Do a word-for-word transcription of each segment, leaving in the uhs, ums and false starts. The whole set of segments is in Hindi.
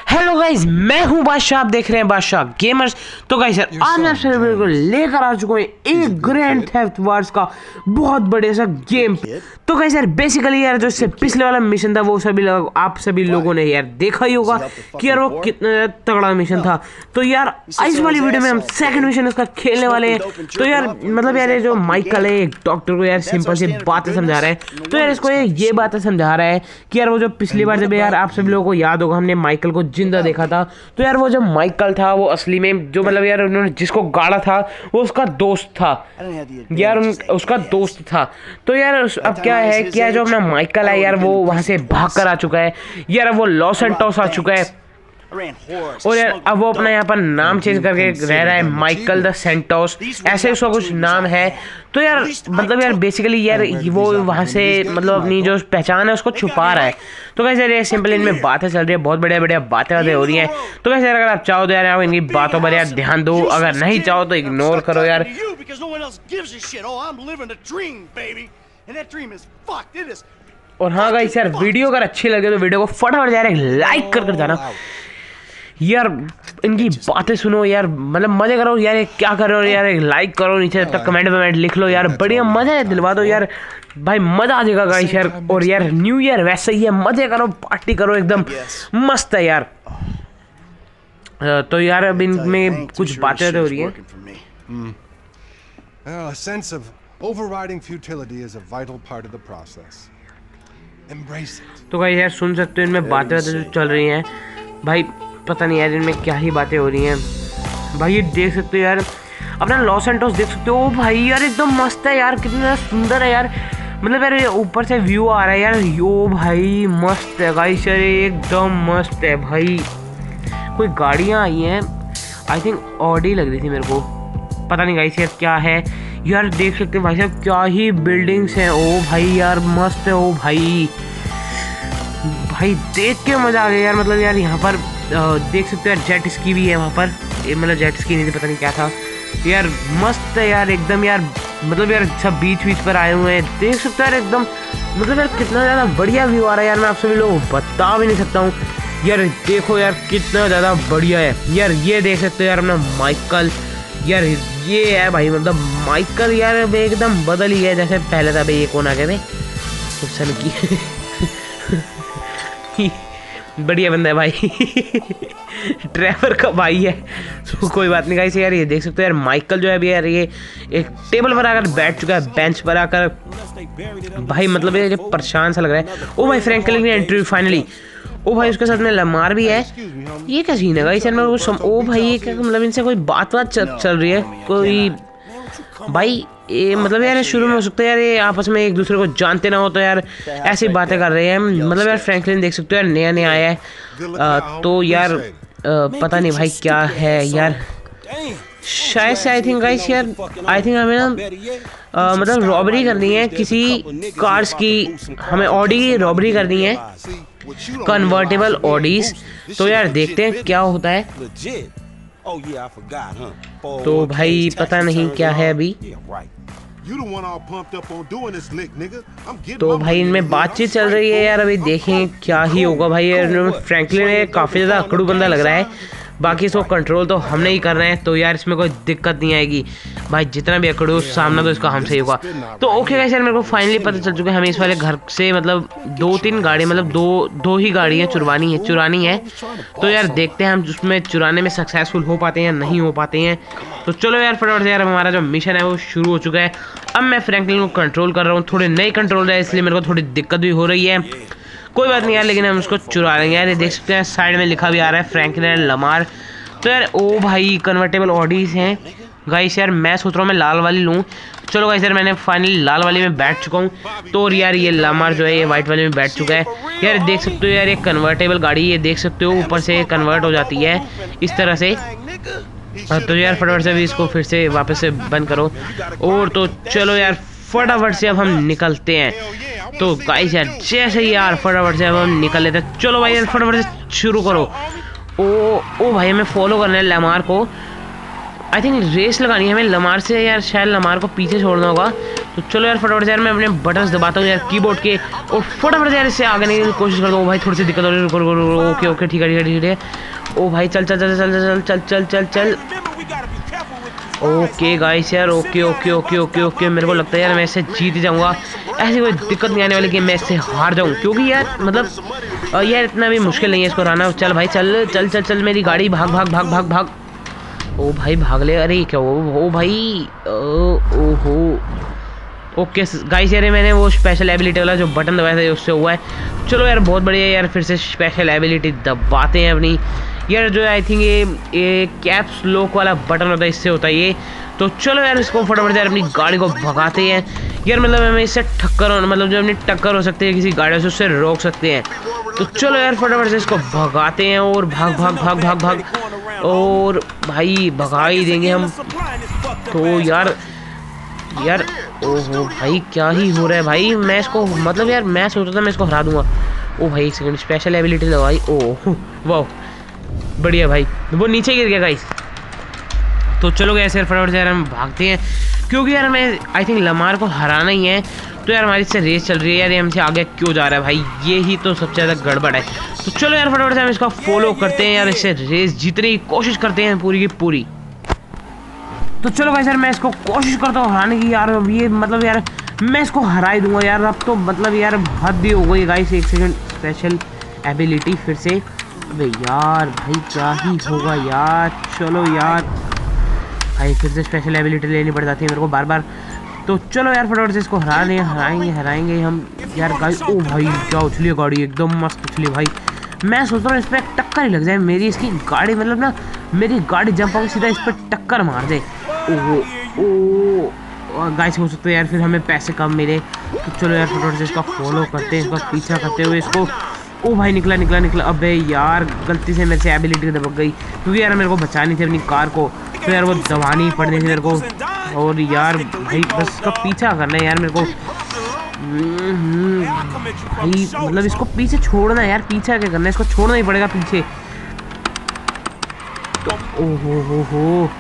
हेलो गाइस, मैं हूं बादशाह, आप देख रहे हैं बादशाह गेमर्स। तो गाइस यार आज मैं आपसे को लेकर आ चुका हूं एक ग्रैंड थेफ्ट वार्स का बहुत बड़े सा गेम। तो गाइस यार बेसिकली यार जो इससे पिछले वाला मिशन था वो सभी लोग आप सभी लोगों ने यार देखा ही होगा कि यार वो कितना तगड़ा मिशन था। तो यार इस वाली वीडियो में हम सेकंड मिशन इसका खेलने वाले हैं। तो यार मतलब यार ये जो माइकल है एक डॉक्टर को यार सिंपल सी बातें समझा रहा है। तो यार इसको ये बातें समझा रहा है कि यार वो जो पिछली बार जब यार आप सभी लोगों को याद होगा हमने माइकल को जिंदा देखा था। तो यार वो जो माइकल था वो असली में जो मतलब यार उन्होंने जिसको गाड़ा था वो उसका दोस्त था यार, उन, उसका दोस्त था। तो यार अब क्या है कि यार जो अपना माइकल है यार वो वहां से भाग कर आ चुका है यार, वो लॉस एंटोस आ चुका है और यार अब वो अपना यहाँ पर नाम चेंज करके रह रहा है माइकल द सेंटोस, ऐसे उसका कुछ नाम है। तो यार मतलब यार बेसिकली यार वो वहाँ से मतलब अपनी जो पहचान है उसको छुपा रहा है। तो कैसे यार सिंपल इनमें बातें चल रही है, बहुत बढ़िया बढ़िया बातें बातें हो रही हैं। तो कैसे यार अगर आप चाहो तो यार आप इनकी बातों पर यार ध्यान दो, अगर नहीं चाहो तो इग्नोर करो यार। और हाँ गाइस यार वीडियो अगर अच्छी लगे तो वीडियो को फटाफट यार एक लाइक कर कर जाना यार, इनकी बातें सुनो यार, मतलब मजे करो यार, ये क्या कर रहे हो यार, एक लाइक करो, नीचे तक कमेंट वमेंट लिख लो यार, बढ़िया मजा दिलवा दो यार भाई, मजा आ जाएगा गाइस यार। और यार न्यू ईयर वैसे ही है, मजे करो, पार्टी करो, एकदम मस्त है यार। तो यार अब इनमें कुछ बातें हो रही हैं। तो गाइस यार सुन सकते हो इनमें बातें जो चल रही हैं भाई, पता नहीं यार इनमें क्या ही बातें हो रही हैं भाई। ये देख सकते हो यार अपना लॉस एंटोस देख सकते हो भाई यार, एकदम मस्त है यार, कितना सुंदर है यार, मतलब यार ऊपर से व्यू आ रहा है यार, यो भाई मस्त है गाइस यार, एकदम मस्त है भाई। कोई गाड़ियाँ आई हैं, आई थिंक ऑडी लग रही थी मेरे को, पता नहीं गाइस यार क्या है यार। देख सकते हो भाई साहब क्या ही बिल्डिंग्स हैं, ओ भाई यार मस्त है, ओ भाई भाई देख के मजा आ गया यार। मतलब यार यहाँ पर देख सकते हो यार जेट स्की भी है वहाँ पर, मतलब जेट स्की नहीं थी, पता नहीं क्या था यार, मस्त है यार एकदम यार, मतलब यार सब बीच बीच पर आए हुए हैं, देख सकते हो यार एकदम, मतलब यार कितना ज़्यादा बढ़िया व्यू आ रहा है यार, मैं आप सभी लोगों को बता भी नहीं सकता हूँ यार। देखो यार कितना ज़्यादा बढ़िया है यार, ये देख सकते हो यार अपना माइकल यार, ये है भाई मतलब माइकल यार एकदम बदल ही है जैसे पहले था भाई। ये कौन आ गए भाई, सन की बढ़िया बंदा है भाई ड्राइवर का भाई है, तो कोई बात नहीं गाइस। यार ये देख सकते हो यार माइकल जो है अभी यार ये एक टेबल पर आकर बैठ चुका है, बेंच पर आकर भाई, मतलब ये परेशान सा लग रहा है। ओ भाई फ्रैंकलिन की एंट्री फाइनली, ओ भाई उसके साथ में लमार भी है, ये क्या सीन है गाइस यार, मैं सम... ओ भाई ये क्या मतलब इनसे कोई बात बात चल, चल रही है कोई भाई, ये मतलब यार शुरू में हो सकता है यार ये आपस में एक दूसरे को जानते ना हो, तो यार ऐसी बातें कर रहे हैं। मतलब यार फ्रैंकलिन देख सकते हो यार नया नया आया है, आ, तो यार आ, पता नहीं भाई क्या है यार, शायद से आई थिंक गाइस यार आई थिंक हमें ना मतलब रॉबरी करनी है किसी कार्स की, हमें ऑडी की रॉबरी करनी है, कन्वर्टेबल ऑडीज। तो यार देखते हैं क्या होता है। तो भाई पता नहीं क्या है अभी, तो भाई इनमें बातचीत चल रही है यार, अभी देखें क्या ही होगा भाई। यार फ्रैंकलिन काफ़ी ज़्यादा अकड़ू बंदा लग रहा है, बाकी इसको कंट्रोल तो हमने ही करना है, तो यार इसमें कोई दिक्कत नहीं आएगी भाई, जितना भी अकड़ू सामना तो इसका हमसे ही होगा। तो ओके गाइस यार मेरे को फाइनली पता चल चुका है हमें इस वाले घर से मतलब दो तीन गाड़ी मतलब दो दो ही गाड़ियाँ चुरवानी है चुरानी है। तो यार देखते हैं हम उसमें चुराने में सक्सेसफुल हो पाते हैं या नहीं हो पाते हैं। तो चलो यार फटाफट से यार हमारा जो मिशन है वो शुरू हो चुका है। अब मैं फ्रैंकलिन को कंट्रोल कर रहा हूँ, थोड़े नए कंट्रोल है इसलिए मेरे को थोड़ी दिक्कत भी हो रही है, कोई बात नहीं यार, लेकिन हम उसको चुरा लेंगे यार। ये देख सकते हैं साइड में लिखा भी आ रहा है फ्रैंकलिन लमार। तो यार ओ भाई कन्वर्टेबल ऑडीज हैं गाइस, यार मैं सोच रहा हूँ मैं लाल वाली लूँ। चलो गाइस यार मैंने फाइनली लाल वाली में बैठ चुका हूँ, तो और यार ये लमार जो है ये वाइट वाली में बैठ चुका है। यार देख सकते हो यार ये कन्वर्टेबल गाड़ी, ये देख सकते हो ऊपर से कन्वर्ट हो जाती है इस तरह से। तो यार फटाफट से भी इसको फिर से वापस से बंद करो, और तो चलो यार फटाफट से अब हम निकलते हैं। तो गाइस यार जैसे ही यार फटाफट से अब हम निकल लेते हैं, चलो भाई यार फटाफट से शुरू करो। ओ ओ भाई हमें फॉलो करना है लमार को, आई थिंक रेस लगानी है हमें लमार से यार, शायद लमार को पीछे छोड़ना होगा। तो चलो यार फटाफट से यार मैं अपने बटन्स दबाता हूँ यार कीबोर्ड के और फटाफट से यार इससे आगे निकलने की कोशिश करता हूँ। भाई थोड़ी सी दिक्कत हो रही है। ओके ओके ठीक है ठीक है ठीक है। ओ भाई चल चल चल चल चल चल चल चल चल। ओके गाइस यार okay okay okay okay okay मेरे को लगता है यार मैं इससे जीत ही जाऊँगा। ऐसी कोई दिक्कत नहीं आने वाली कि मैं इससे हार जाऊँ, क्योंकि यार मतलब यार इतना भी मुश्किल नहीं है इसको हराना। चल भाई चल चल चल चल मेरी गाड़ी भाग भाग भाग भाग भाग। ओ भाई भाग ले। अरे क्या वो ओ भाई ओ हो ओके गाइस यार मैंने वो स्पेशल एबिलिटी वाला जो बटन दबाया था उससे हुआ है। चलो यार बहुत बढ़िया यार, फिर से स्पेशल एबिलिटी दबाते हैं अपनी यार। जो आई थिंक ये ये कैप्स लॉक वाला बटन होता है, इससे होता है ये। तो चलो यार इसको फटाफट यार अपनी गाड़ी को भगाते हैं यार। मतलब हमें इससे टक्कर हो मतलब जो अपनी टक्कर हो सकती है किसी गाड़ी से, उससे रोक सकते हैं। तो चलो यार फटाफट से इसको भगाते हैं और भाग भाग भाग भाग भाग और भाई भगा ही देंगे हम। तो यार यार ओहो भाई क्या ही हो रहा है भाई। मैं इसको मतलब यार मैं सोच रहा था मैं इसको हरा दूंगा। ओ भाई एक सेकंड स्पेशल एबिलिटी लगाई। ओह वाह बढ़िया भाई, वो नीचे गिर गया गाइस। तो चलो गए यार फटाफट से यार हम भागते हैं, क्योंकि यार हमें आई थिंक लमार को हराना ही है। तो यार हमारी इससे रेस चल रही है यार, ये हमसे आगे क्यों जा रहा है भाई, ये ही तो सबसे ज़्यादा गड़बड़ है। तो चलो यार फटाफट से हम इसका फॉलो करते हैं यार, इससे रेस जीतने की कोशिश करते हैं पूरी की पूरी। तो चलो भाई सर मैं इसको कोशिश करता हूँ हराने की यार। अब ये मतलब यार मैं इसको हरा ही दूंगा यार। अब तो मतलब यार हद ही हो गई गाइस। एक सेकंड स्पेशल एबिलिटी फिर से। अबे यार भाई क्या ही होगा यार। चलो यार भाई फिर से स्पेशल एबिलिटी लेनी पड़ जाती है मेरे को बार बार। तो चलो यार फटाफट से इसको हराने हराएंगे हराएंगे हम यार गाइस। ओ भाई क्या उछली गाड़ी, एकदम मस्त उछली भाई। मैं सोच रहा हूँ इस पर टक्कर ही लग जाए मेरी, इसकी गाड़ी मतलब ना मेरी गाड़ी जंप आऊँ सीधा इस पर टक्कर मार दे। ओहो ओ गाइस हो सकता है यार फिर हमें पैसे कम मिले। तो चलो यार फटाफट से इसका फॉलो करते हैं, इसका पीछा करते हुए इसको। ओ भाई निकला निकला निकला। अबे यार गलती से मेरे से एबिलिटी दबक गई, क्योंकि यार मेरे को बचानी थी अपनी कार को। तो यार वो दबानी पड़नी थी मेरे को। और यार भाई बस इसका पीछा करना है यार मेरे को भाई। मतलब इसको पीछे छोड़ना है यार, पीछा क्या करना है, इसको छोड़ना ही पड़ेगा पीछे। तो ओहो हो हो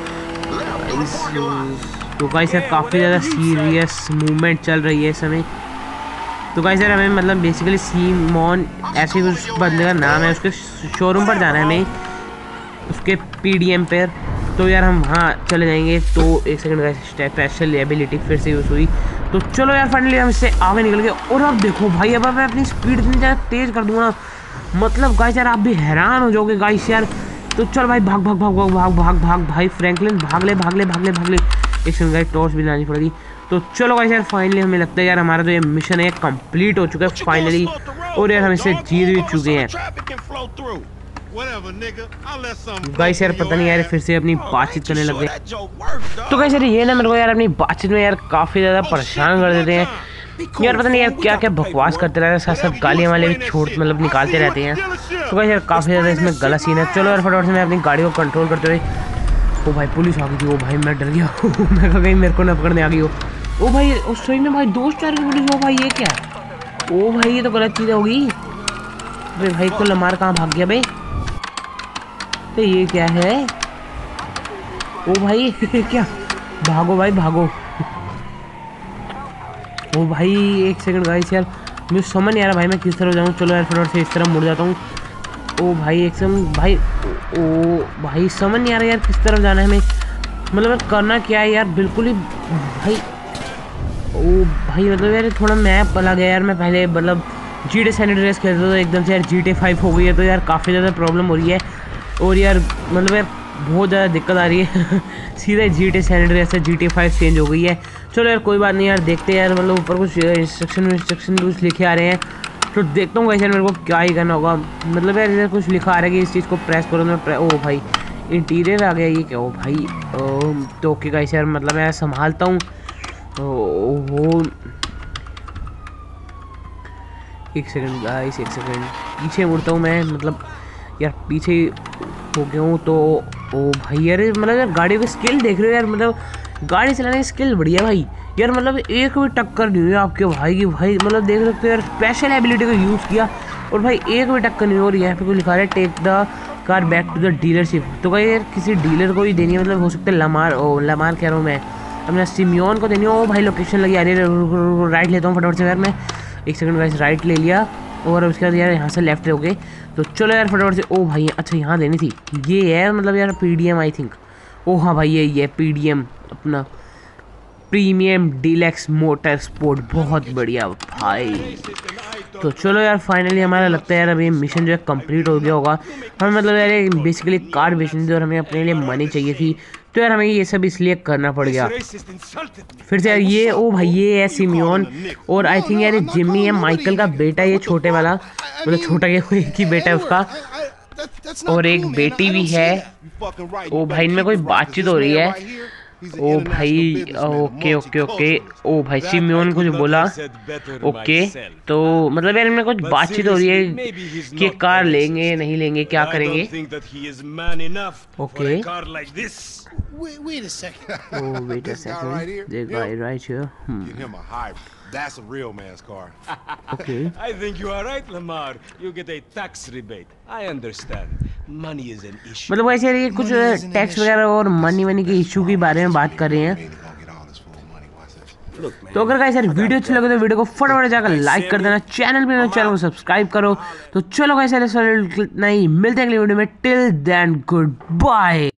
तो गाइस यार काफ़ी ज़्यादा सीरियस मूवमेंट चल रही है इस समय। तो गाइस यार हमें मतलब बेसिकली सीमॉन ऐसे उस बंदे का नाम है, उसके शोरूम पर जाना है हमें, उसके पीडीएम पर। तो यार हम वहाँ चले जाएंगे। तो एक सेकंड गाइस स्पेशल एबिलिटी फिर से यूज़ हुई। तो चलो यार फाइनली हम इससे आगे निकल गए। और अब देखो भाई अब मैं अपनी स्पीड इतनी ज़्यादा तेज़ कर दूँगा मतलब गाइस यार आप भी हैरान हो जाओगे गाइस यार। तो चल भाई भाग भाग भाग भाग भाग भाग भाग भाई फ्रैंकलिन भाग ले भाग ले भाग ले भाग ले। एक सेकंड गाइस टॉर्च भी लानी पड़ेगी। तो चलो गाइस यार फाइनली हमें लगता है यार हमारा जो ये मिशन है कंप्लीट हो चुका है फाइनली। और यार हम इससे जीत भी चुके हैं गाइस। यार पता नहीं यार फिर से अपनी बातचीत करने लग गए। तो गाइस यार ये ना मेरे को यार अपनी बातचीत में यार काफ़ी ज़्यादा परेशान कर देते हैं यार। पता नहीं यार क्या क्या बकवास करते रहते हैं, साथ साथ गालियाँ वाले भी छोड़ मतलब निकालते रहते हैं। तो गाइस यार काफ़ी ज़्यादा इसमें गलत सीन है। चलो यार फटाफट से मैं अपनी गाड़ी को कंट्रोल करते हुए। ओ भाई पुलिस आ गई थी। ओ भाई मैं डर गया मैं कहा कहीं मेरे को ना पकड़ने आ गई हो। ओ भाई उस सही में भाई दो स्टार की पुलिस हो भाई, ये क्या है। ओ भाई ये तो गलत चीज़ होगी। अरे भाई तो लमार कहाँ भाग गया भाई, तो ये क्या है। ओ भाई क्या भागो भाई भागो। ओ भाई एक सेकंड गाइस यार मुझे समझ नहीं आ रहा भाई मैं किस तरफ जाऊँ। चलो यार फटाफट से इस तरफ मुड़ जाता हूँ। ओ भाई एक सेकंड भाई ओ भाई समझ नहीं आ रहा यार किस तरफ जाना है हमें, मतलब करना क्या है यार बिल्कुल ही भाई। ओ भाई मतलब यार थोड़ा मैप अलग है यार। मैं पहले मतलब जी टी सैन एंड्रियास खेलता था, एकदम से यार जी टी फाइव हो गई है। तो यार काफ़ी ज़्यादा प्रॉब्लम हो रही है और यार मतलब यार बहुत ज़्यादा दिक्कत आ रही है सीधा जी टी सैन एंड्रियास से जी टी फाइव चेंज हो गई है। चलो यार कोई बात नहीं यार देखते हैं यार, मतलब ऊपर कुछ इंस्ट्रक्शन इंस्ट्रक्शन कुछ लिखे आ रहे हैं। तो देखता हूँ वैसे मेरे को क्या ही करना होगा। मतलब यार इधर कुछ लिखा आ रहा है कि इस चीज़ को प्रेस करो मैं प्रे... ओ भाई इंटीरियर आ गया ये क्या हो भाई। ओ, तो ओके गाइस यार मतलब मैं संभालता हूँ। वो एक सेकंड गाइस एक सेकंड पीछे मुड़ता हूँ मैं, मतलब यार पीछे हो गया हूँ। तो ओ भाई यार मतलब यार गाड़ी की स्किल देख रहे हो यार, मतलब गाड़ी चलाने की स्किल बढ़िया भाई यार। मतलब एक भी टक्कर नहीं हुई आपके भाई की भाई, मतलब देख सकते हो यार स्पेशल एबिलिटी को यूज़ किया और भाई एक भी टक्कर नहीं हो रही है। यहाँ पे कोई लिखा है take the car back to the dealership. तो भाई यार किसी डीलर को ही देनी है, मतलब हो सकता है लमार ओ लमार कह रहा हूँ मैं अपने सिमियोन को देनी। ओ भाई लोकेशन लगी आ रही है, राइट लेता हूँ फटाफट से यार मैं। एक सेकंड गाइस, राइट ले लिया और उसके बाद यार यहाँ से लेफ्ट हो गए। तो चलो यार फटाफट से। ओ भाई अच्छा यहाँ देनी थी, ये है मतलब यार P D M I think. ओ हाँ भाई ये ये पी डी एम अपना प्रीमियम डीलक्स मोटर स्पोर्ट, बहुत बढ़िया भाई। तो चलो यार फाइनली हमारा लगता है यार अभी मिशन जो है कंप्लीट हो गया होगा। हमें मतलब यार बेसिकली कार बेचनी थी और हमें अपने लिए मनी चाहिए थी, तो यार हमें ये सब इसलिए करना पड़ गया फिर से यार। ये ओ भाई ये है सिमियोन और आई थिंक यार ये जिम्मी है, माइकल का बेटा, ये छोटे वाला मतलब छोटा ये एक ही बेटा है उसका और एक बेटी भी है। ओ भाई इनमें कोई बातचीत हो रही है। ओ भाई ओके ओके ओके। ओ भाई सिमियोन कुछ बोला ओके, तो मतलब यार इनमें कुछ बातचीत हो रही है कि कार लेंगे नहीं लेंगे क्या करेंगे। Okay Wait, wait a second. Oh, wait a This guy second. right here? The guy right here. Hmm. Get him a hybrid. That's a real man's car. Okay. I think you are right, Lamar. You get a tax rebate. I understand. Money is an issue. मतलब वैसे यार ये कुछ Money isn't an tax issue. वगैरह और मनी वनी के इशू के बारे में बात कर रहे हैं। Ain't gonna get all this full money. Watch this. Look, man. तो अगर गाइस यार वीडियो अच्छी लगे तो वीडियो को फटाफट जाकर लाइक कर देना, चैनल पे नए चैनल को सब्सक्राइब करो। तो चलो गाइस यार इस वाले नहीं मिलते हैं अगली वीडियो में। Till then good bye.